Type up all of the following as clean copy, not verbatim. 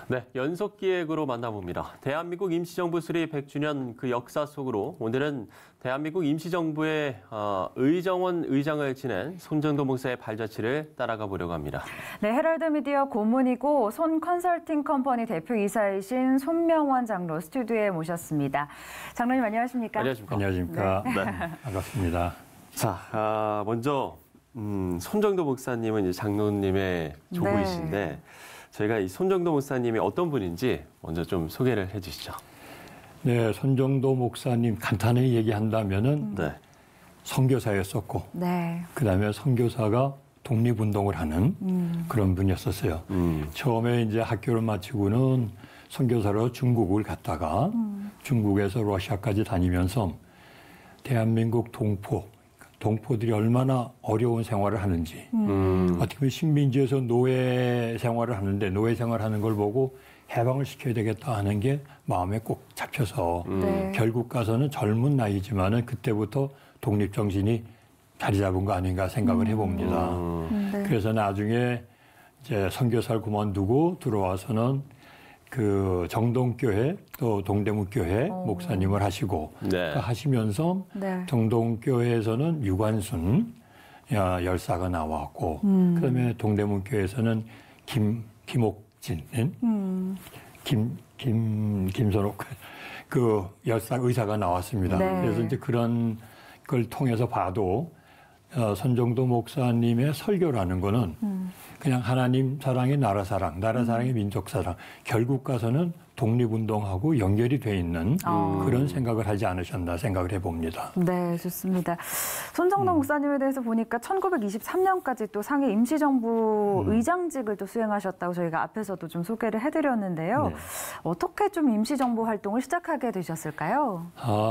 네, 연속기획으로 만나봅니다. 대한민국 임시정부 수립 100주년 그 역사 속으로 오늘은 대한민국 임시정부의 의정원 의장을 지낸 손정도 목사의 발자취를 따라가 보려고 합니다. 네, 헤럴드 미디어 고문이고 손 컨설팅 컴퍼니 대표이사이신 손명원 장로 스튜디오에 모셨습니다. 장로님 안녕하십니까? 안녕하십니까? 안녕하십니까? 네. 반갑습니다. 자, 먼저 손정도 목사님은 이제 장로님의 조부이신데 네. 저희가 이 손정도 목사님이 어떤 분인지 먼저 좀 소개를 해주시죠. 네, 손정도 목사님 간단히 얘기한다면은 네. 선교사였었고, 네. 그다음에 선교사가 독립운동을 하는 그런 분이었었어요. 처음에 이제 학교를 마치고는 선교사로 중국을 갔다가 중국에서 러시아까지 다니면서 대한민국 동포들이 얼마나 어려운 생활을 하는지 어떻게 보면 식민지에서 노예 생활을 하는데 노예 생활하는 걸 보고 해방을 시켜야 되겠다 하는 게 마음에 꼭 잡혀서 네. 결국 가서는 젊은 나이지만은 그때부터 독립정신이 자리 잡은 거 아닌가 생각을 해봅니다. 네. 그래서 나중에 이제 선교사를 그만두고 들어와서는 그 정동교회 또 동대문교회 목사님을 하시고 네. 하시면서 네. 정동교회에서는 유관순 열사가 나왔고 그다음에 동대문교회에서는 김옥진 김선옥 그 열사 의사가 나왔습니다. 네. 그래서 이제 그런 걸 통해서 봐도 손정도 목사님의 설교라는 거는 그냥 하나님 사랑의 나라 사랑의 민족 사랑 결국 가서는 독립운동하고 연결이 돼 있는 그런 생각을 하지 않으셨나 생각을 해봅니다. 네, 좋습니다. 손정도 목사님에 대해서 보니까 1923년까지 또 상해 임시정부 의장직을 또 수행하셨다고 저희가 앞에서도 좀 소개를 해드렸는데요. 네. 어떻게 좀 임시정부 활동을 시작하게 되셨을까요?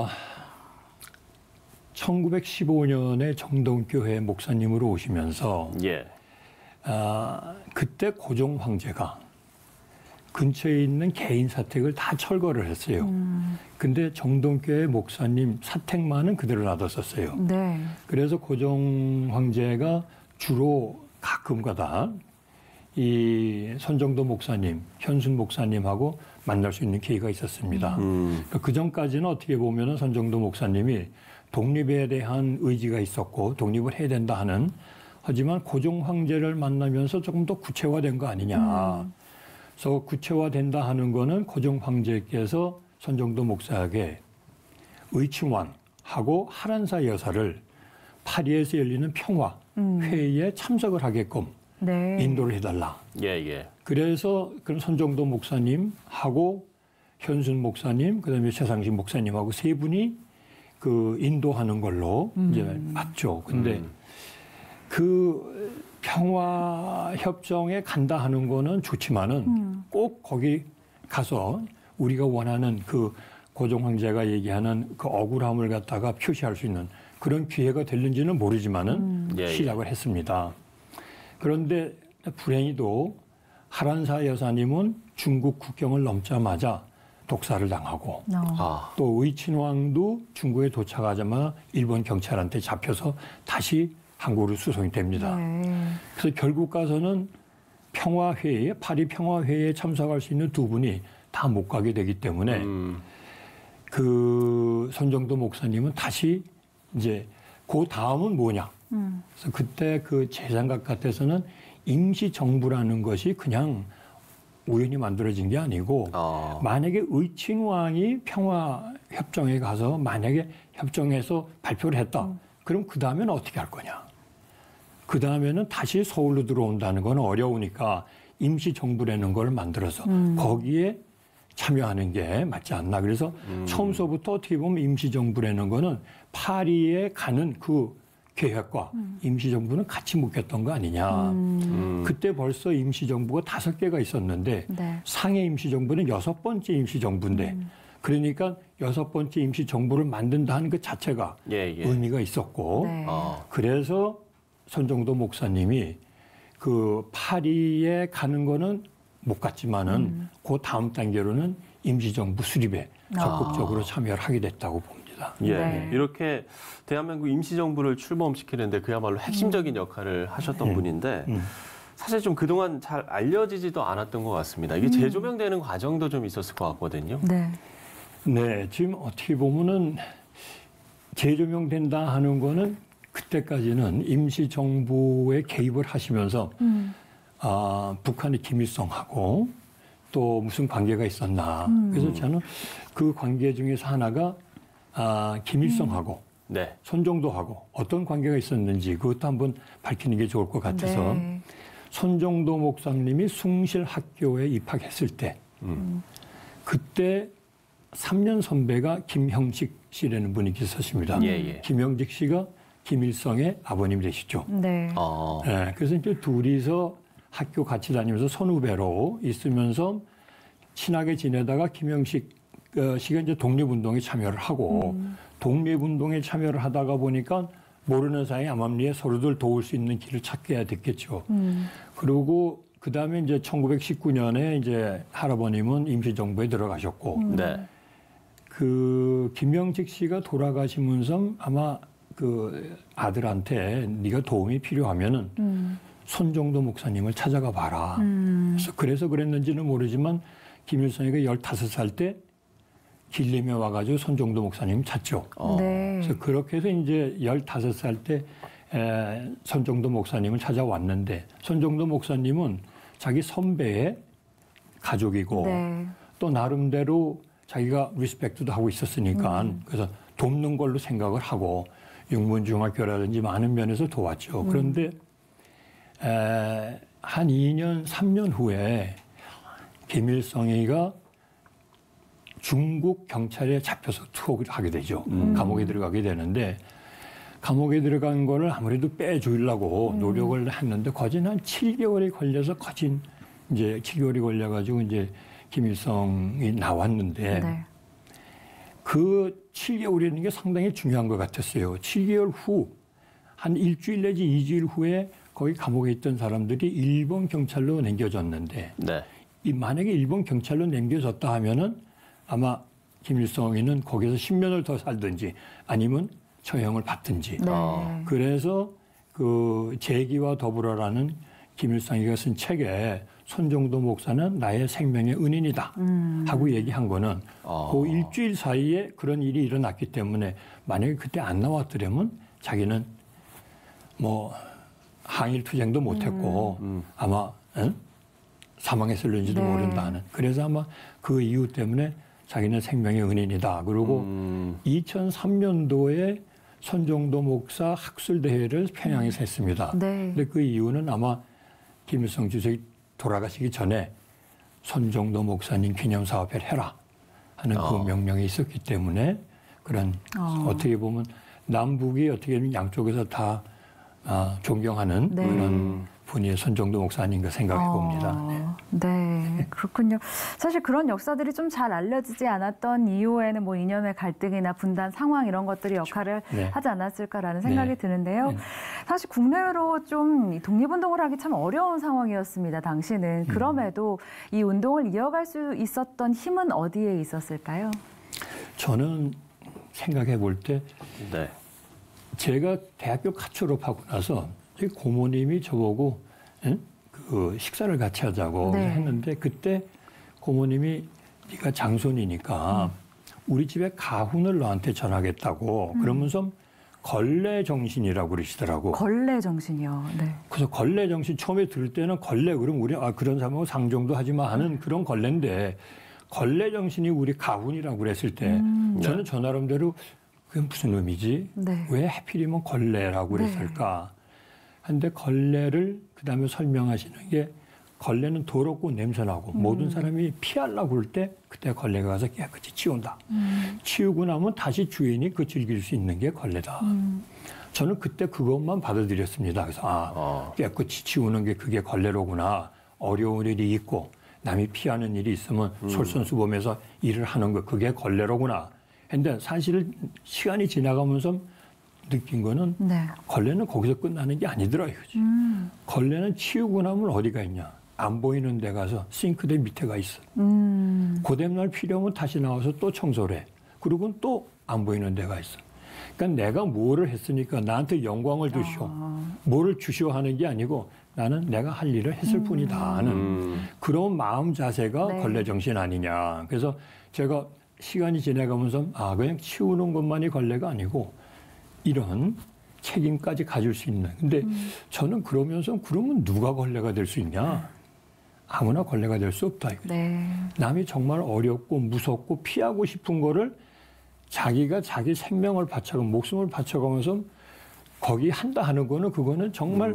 1915년에 정동교회 목사님으로 오시면서 예. 그때 고종 황제가 근처에 있는 개인 사택을 다 철거를 했어요. 근데 정동교회 목사님 사택만은 그대로 놔뒀었어요. 네. 그래서 고종 황제가 주로 가끔가다 이 손정도 목사님, 현순 목사님하고 만날 수 있는 기회가 있었습니다. 그 전까지는 어떻게 보면은 손정도 목사님이 독립에 대한 의지가 있었고 독립을 해야 된다 하는 하지만 고종 황제를 만나면서 조금 더 구체화된 거 아니냐. 그래서 구체화된다 하는 거는 고종 황제께서 손정도 목사에게 의친왕하고 하란사 여사를 파리에서 열리는 평화 회의에 참석을 하게끔 네. 인도를 해달라. 예. 그래서 그럼 손정도 목사님하고 현순 목사님, 그다음에 최상식 목사님하고 세 분이 그 인도하는 걸로 이제 맞죠. 근데 그 평화 협정에 간다 하는 거는 좋지만은 꼭 거기 가서 우리가 원하는 그 고종 황제가 얘기하는 그 억울함을 갖다가 표시할 수 있는 그런 기회가 될는지는 모르지만은 시작을 했습니다. 그런데 불행히도 하란사 여사님은 중국 국경을 넘자마자 독사를 당하고 또 의친왕도 중국에 도착하자마자 일본 경찰한테 잡혀서 다시 한국으로 수송이 됩니다. 네. 그래서 결국 가서는 평화회의에 파리 평화회의에 참석할 수 있는 두 분이 다 못 가게 되기 때문에 그 손정도 목사님은 다시 이제 그 다음은 뭐냐. 그래서 그때 그 제 생각 같아서는 임시정부라는 것이 그냥 우연히 만들어진 게 아니고 만약에 의친왕이 평화협정에 가서 만약에 협정에서 발표를 했다. 그럼 그 다음에는 어떻게 할 거냐. 그 다음에는 다시 서울로 들어온다는 건 어려우니까 임시정부라는 걸 만들어서 거기에 참여하는 게 맞지 않나. 그래서 처음서부터 어떻게 보면 임시정부라는 거는 파리에 가는 그 계획과 임시정부는 같이 묶였던 거 아니냐. 그때 벌써 임시정부가 5개가 있었는데 네. 상해 임시정부는 6번째 임시정부인데 그러니까 6번째 임시정부를 만든다는 그 자체가 의미가 있었고 네. 그래서 손정도 목사님이 그 파리에 가는 거는 못 갔지만은 그 다음 단계로는 임시정부 수립에 적극적으로 참여를 하게 됐다고 봅니다. 예. 네. 이렇게 대한민국 임시정부를 출범시키는데 그야말로 핵심적인 역할을 하셨던 분인데 사실 좀 그동안 잘 알려지지도 않았던 것 같습니다. 이게 재조명되는 과정도 좀 있었을 것 같거든요. 네. 네, 지금 어떻게 보면은 재조명된다 하는 거는 그때까지는 임시정부에 개입을 하시면서 북한의 김일성하고 또 무슨 관계가 있었나. 그래서 저는 그 관계 중에서 하나가 김일성하고 네. 손정도하고 어떤 관계가 있었는지 그것도 한번 밝히는 게 좋을 것 같아서 네. 손정도 목사님이 숭실학교에 입학했을 때 그때 3년 선배가 김형식 씨라는 분이 계셨습니다. 예, 예. 김형식 씨가 김일성의 아버님 되시죠. 네. 네, 그래서 이제 둘이서 학교 같이 다니면서 선후배로 있으면서 친하게 지내다가 김형식 씨가 이제 독립운동에 참여를 하고 독립운동에 참여를 하다가 보니까 모르는 사이에 암암리에 서로들 도울 수 있는 길을 찾게 됐겠죠. 그리고 그 다음에 이제 1919년에 이제 할아버님은 임시정부에 들어가셨고, 네. 그 김영직 씨가 돌아가시면서 아마 그 아들한테 네가 도움이 필요하면은 손정도 목사님을 찾아가 봐라. 그래서 그랬는지는 모르지만 김일성이가 15살 때 길림에 와가지고 손정도 목사님 찾죠. 네. 그래서 그렇게 해서 이제 15살 때 손정도 목사님을 찾아왔는데 손정도 목사님은 자기 선배의 가족이고 네. 또 나름대로 자기가 리스펙트도 하고 있었으니까 그래서 돕는 걸로 생각을 하고 육문중학교라든지 많은 면에서 도왔죠. 그런데 한 2년, 3년 후에 김일성이가 중국 경찰에 잡혀서 투옥을 하게 되죠. 감옥에 들어가게 되는데 감옥에 들어간 거를 아무래도 빼주려고 노력을 했는데 거진 한 7개월이 걸려서 거진 이제 7개월이 걸려가지고 이제 김일성이 나왔는데 네. 그 7개월이라는 게 상당히 중요한 것 같았어요. 7개월 후, 한 일주일 내지 2주일 후에 거기 감옥에 있던 사람들이 일본 경찰로 남겨졌는데 네. 이 만약에 일본 경찰로 남겨졌다 하면은 아마 김일성이는 거기서 10년을 더 살든지 아니면 처형을 받든지. 네. 그래서 그 재기와 더불어라는 김일성이가 쓴 책에 손정도 목사는 나의 생명의 은인이다 하고 얘기한 거는 그 일주일 사이에 그런 일이 일어났기 때문에 만약에 그때 안 나왔더라면 자기는 뭐 항일 투쟁도 못했고 아마 사망했을는지도 네. 모른다는. 그래서 아마 그 이유 때문에 자기는 생명의 은인이다. 그리고 2003년도에 손정도 목사 학술대회를 평양에서 했습니다. 네. 근데 그 이유는 아마 김일성 주석이 돌아가시기 전에 손정도 목사님 기념사업회를 해라 하는 그 명령이 있었기 때문에 그런 어떻게 보면 남북이 어떻게 보면 양쪽에서 다 존경하는 네. 그런 분이 손정도 목사 아닌가 생각해 봅니다. 네, 그렇군요. 사실 그런 역사들이 좀 잘 알려지지 않았던 이후에는 뭐 이념의 갈등이나 분단 상황 이런 것들이 역할을 네. 하지 않았을까라는 생각이 네. 드는데요. 네. 사실 국내외로 좀 독립운동을 하기 참 어려운 상황이었습니다, 당시는. 그럼에도 이 운동을 이어갈 수 있었던 힘은 어디에 있었을까요? 저는 생각해 볼 때 네. 제가 대학교 갓 졸업하고 나서 저희 고모님이 저보고 그 식사를 같이 하자고 네. 했는데 그때 고모님이 네가 장손이니까 우리 집에 가훈을 너한테 전하겠다고 그러면서 걸레 정신이라고 그러시더라고. 걸레 정신이요. 네. 그래서 걸레 정신 처음에 들을 때는 걸레 그럼 우리 그런 사람하고 상종도 하지 마 하는 그런 걸레인데 걸레 정신이 우리 가훈이라고 그랬을 때 저는 저 나름대로 그게 무슨 의미지? 네. 왜 하필이면 걸레라고 그랬을까? 근데 걸레를 그다음에 설명하시는 게 걸레는 더럽고 냄새나고 모든 사람이 피하려고 그럴 때 그때 걸레가 가서 깨끗이 치운다. 치우고 나면 다시 주인이 그 즐길 수 있는 게 걸레다. 저는 그때 그것만 받아들였습니다. 그래서 깨끗이 치우는 게 그게 걸레로구나. 어려운 일이 있고 남이 피하는 일이 있으면 솔선수범해서 일을 하는 거 그게 걸레로구나. 근데 사실 시간이 지나가면서 느낀 거는 네. 걸레는 거기서 끝나는 게 아니더라 이거지. 걸레는 치우고 나면 어디가 있냐. 안 보이는 데 가서 싱크대 밑에가 있어. 그 다음날 필요하면 다시 나와서 또 청소를 해. 그리고 또 안 보이는 데가 있어. 그러니까 내가 뭐를 했으니까 나한테 영광을 주시오. 뭐를 주시오 하는 게 아니고 나는 내가 할 일을 했을 뿐이다 하는 그런 마음 자세가 네. 걸레 정신 아니냐. 그래서 제가 시간이 지나가면서 그냥 치우는 것만이 걸레가 아니고 이런 책임까지 가질 수 있는. 근데 저는 그러면서 그러면 누가 걸레가 될 수 있냐? 아무나 걸레가 될 수 없다. 네. 남이 정말 어렵고 무섭고 피하고 싶은 거를 자기가 자기 생명을 바쳐가고 목숨을 바쳐가면서 거기 한다 하는 거는 그거는 정말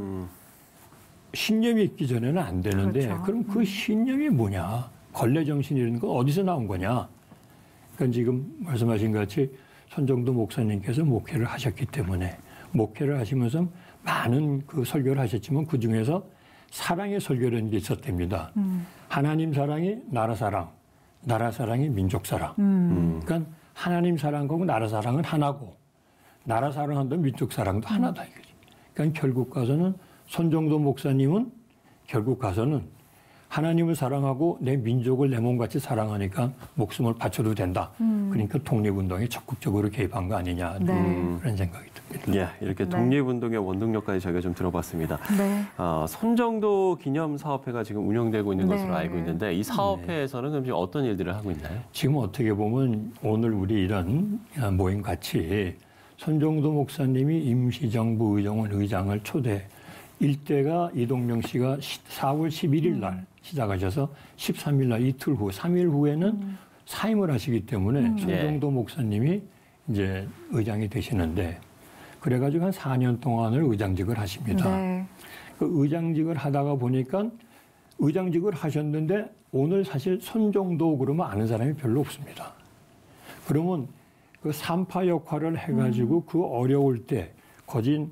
신념이 있기 전에는 안 되는데 그렇죠. 그럼 그 신념이 뭐냐? 걸레 정신이라는 건 어디서 나온 거냐? 그러니까 지금 말씀하신 것 같이 손정도 목사님께서 목회를 하셨기 때문에 목회를 하시면서 많은 그 설교를 하셨지만 그 중에서 사랑의 설교라는 게 있었답니다. 하나님 사랑이 나라 사랑, 나라 사랑이 민족 사랑. 그러니까 하나님 사랑하고 나라 사랑은 하나고 나라 사랑한다 민족 사랑도 하나다 이거지. 그러니까 결국 가서는 손정도 목사님은 결국 가서는 하나님을 사랑하고 내 민족을 내 몸같이 사랑하니까 목숨을 바쳐도 된다. 그러니까 독립운동에 적극적으로 개입한 거 아니냐 그런 생각이 듭니다. 예, 이렇게 독립운동의 원동력까지 저희가 좀 들어봤습니다. 네. 손정도 기념사업회가 지금 운영되고 있는 네. 것으로 알고 있는데 이 사업회에서는 그럼 지금 어떤 일들을 하고 있나요? 지금 어떻게 보면 오늘 우리 이런 모임 같이 손정도 목사님이 임시정부 의정원 의장을 초대 일대가 이동영 씨가 4월 11일 날 시작하셔서 13일 날 이틀 후, 3일 후에는 사임을 하시기 때문에 손정도 목사님이 이제 의장이 되시는데 그래가지고 한 4년 동안을 의장직을 하십니다. 네. 그 의장직을 하다가 보니까 의장직을 하셨는데 오늘 사실 손정도 그러면 아는 사람이 별로 없습니다. 그러면 그 산파 역할을 해가지고 그 어려울 때 거진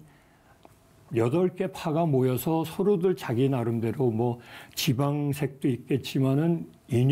8개 파가 모여서 서로들 자기 나름대로 뭐 지방색도 있겠지만은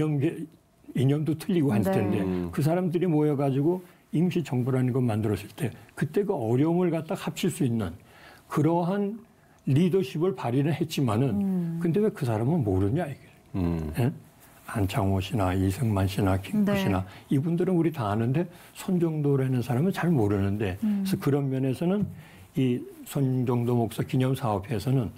이념도 틀리고 할 텐데 그 사람들이 모여가지고 임시정부라는 걸 만들었을 때 그때 그 어려움을 갖다 합칠 수 있는 그러한 리더십을 발휘를 했지만은 근데 왜 그 사람은 모르냐 이게. 예? 안창호 씨나 이승만 씨나 김구 씨나 이분들은 우리 다 아는데 손정도라는 사람은 잘 모르는데 그래서 그런 면에서는 이 손정도 목사 기념사업회에서는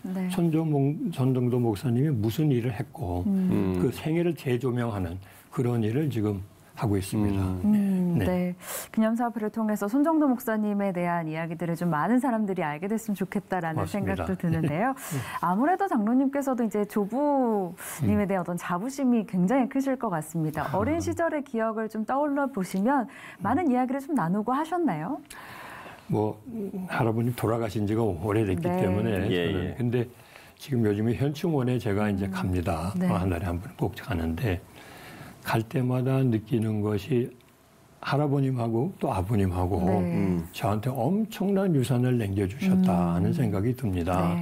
손정도 목사님이 무슨 일을 했고 그 생애를 재조명하는 그런 일을 지금 하고 있습니다. 네. 기념사업회를 통해서 손정도 목사님에 대한 이야기들을 좀 많은 사람들이 알게 됐으면 좋겠다라는 맞습니다. 생각도 드는데요. 아무래도 장로님께서도 이제 조부님에 대한 어떤 자부심이 굉장히 크실 것 같습니다. 어린 시절의 기억을 좀 떠올려 보시면 많은 이야기를 좀 나누고 하셨나요? 뭐 할아버님 돌아가신 지가 오래됐기 때문에 저는 근데 지금 요즘에 현충원에 제가 이제 갑니다. 한 달에 한 번 꼭 가는데 갈 때마다 느끼는 것이 할아버님하고 또 아버님하고 저한테 엄청난 유산을 남겨주셨다 하는 생각이 듭니다.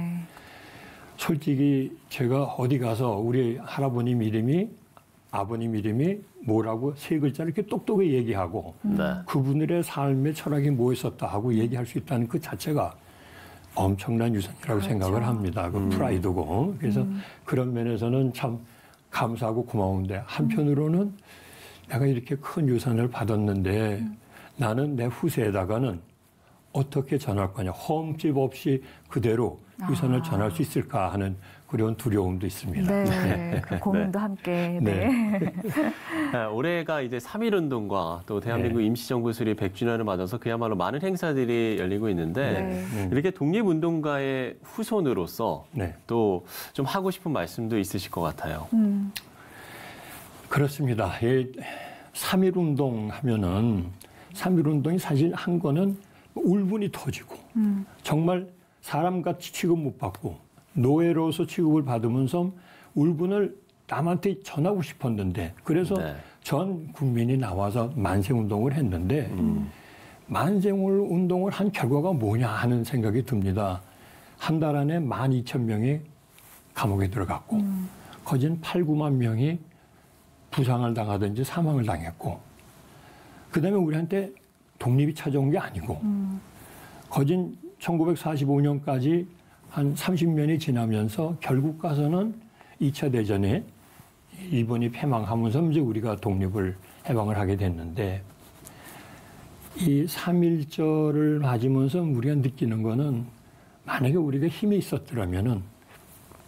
솔직히 제가 어디 가서 우리 할아버님 이름이 아버님 이름이 뭐라고 세 글자를 이렇게 똑똑히 얘기하고 그분들의 삶의 철학이 뭐 있었다 하고 얘기할 수 있다는 그 자체가 엄청난 유산이라고 생각을 합니다. 그 프라이드고. 그래서 그런 면에서는 참 감사하고 고마운데 한편으로는 내가 이렇게 큰 유산을 받았는데 나는 내 후세에다가는 어떻게 전할 거냐. 험집 없이 그대로 유산을 전할 수 있을까 하는 그런 두려움도 있습니다. 네, 그 고민도 함께. 올해가 이제 3.1운동과 또 대한민국 임시정부 수립 100주년을 맞아서 그야말로 많은 행사들이 열리고 있는데 이렇게 독립운동가의 후손으로서 또 좀 하고 싶은 말씀도 있으실 것 같아요. 그렇습니다. 3.1운동 하면은 3.1운동이 사실 한 거는 울분이 터지고 정말 사람같이 취급 못 받고 노예로서 취급을 받으면서 울분을 남한테 전하고 싶었는데 그래서 전 국민이 나와서 만세운동을 했는데 만세운동을 한 결과가 뭐냐 하는 생각이 듭니다. 한 달 안에 12,000명이 감옥에 들어갔고 거진 8, 9만 명이 부상을 당하든지 사망을 당했고 그다음에 우리한테 독립이 찾아온 게 아니고 거진 1945년까지 한 30년이 지나면서 결국 가서는 2차 대전에 일본이 패망하면서 이제 우리가 독립을 해방을 하게 됐는데 이 3.1절을 맞으면서 우리가 느끼는 거는 만약에 우리가 힘이 있었더라면은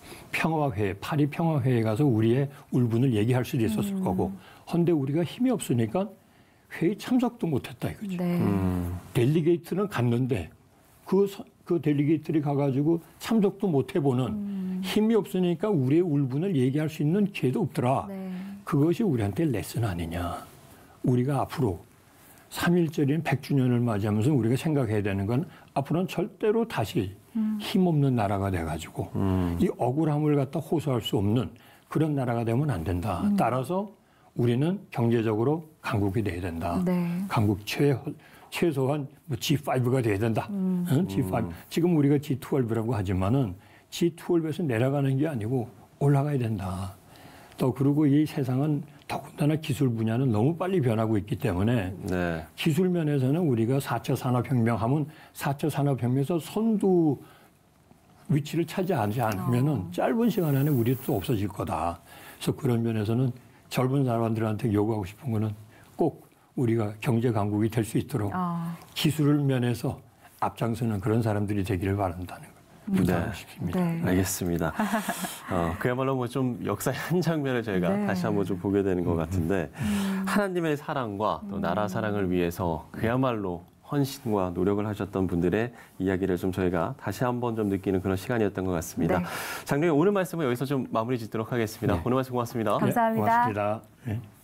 평화회의, 파리 평화회의에 가서 우리의 울분을 얘기할 수도 있었을 거고, 헌데 우리가 힘이 없으니까 회의 참석도 못했다 이거죠. 네. 델리게이트는 갔는데 그 델리게이트를 가가지고 참석도 못 해보는 힘이 없으니까 우리의 울분을 얘기할 수 있는 기회도 없더라. 네. 그것이 그것이 우리한테 레슨 아니냐. 우리가 앞으로 3.1절인 100주년을 맞이하면서 우리가 생각해야 되는 건 앞으로는 절대로 다시 힘없는 나라가 돼가지고 이 억울함을 갖다 호소할 수 없는 그런 나라가 되면 안 된다. 따라서 우리는 경제적으로 강국이 돼야 된다. 네. 강국 최소한 뭐 G5가 돼야 된다. 응? G5. 지금 우리가 G12라고 하지만은 G12에서 내려가는 게 아니고 올라가야 된다. 또 그리고 이 세상은 더군다나 기술 분야는 너무 빨리 변하고 있기 때문에 네. 기술 면에서는 우리가 4차 산업혁명 하면 4차 산업혁명에서 선두 위치를 차지하지 않으면은 짧은 시간 안에 우리도 또 없어질 거다. 그래서 그런 면에서는 젊은 사람들한테 요구하고 싶은 거는 꼭 우리가 경제 강국이 될 수 있도록 기술 면에서 앞장서는 그런 사람들이 되기를 바란다는 걸 부탁하고 싶습니다. 네. 알겠습니다. 그야말로 뭐 좀 역사의 한 장면을 저희가 네. 다시 한번 좀 보게 되는 것 같은데 하나님의 사랑과 또 나라 사랑을 위해서 그야말로 헌신과 노력을 하셨던 분들의 이야기를 좀 저희가 다시 한번 좀 느끼는 그런 시간이었던 것 같습니다. 네. 장로님 오늘 말씀은 여기서 좀 마무리 짓도록 하겠습니다. 네. 오늘 말씀 고맙습니다. 감사합니다. 네, 고맙습니다. 네.